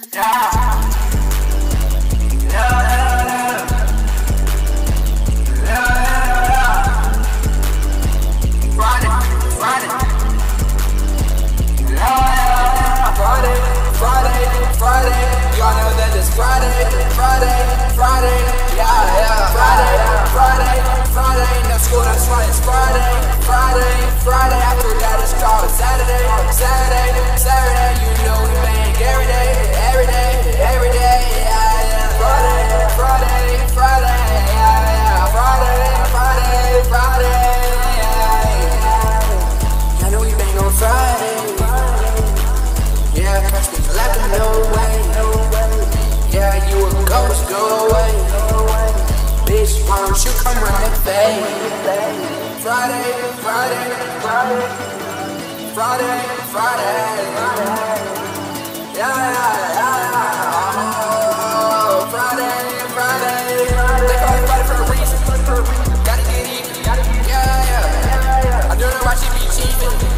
Friday, after that it's called Saturday, you know we make every day, yeah. Friday, yeah. Friday, yeah. I know we bang on Friday, yeah, catch me laughing, no way, yeah, you a ghost, go away, bitch, why don't you come run that fade? Friday, yeah. Oh, Friday. They call it Friday for a reason. Gotta get even, yeah. I don't know why she be cheating.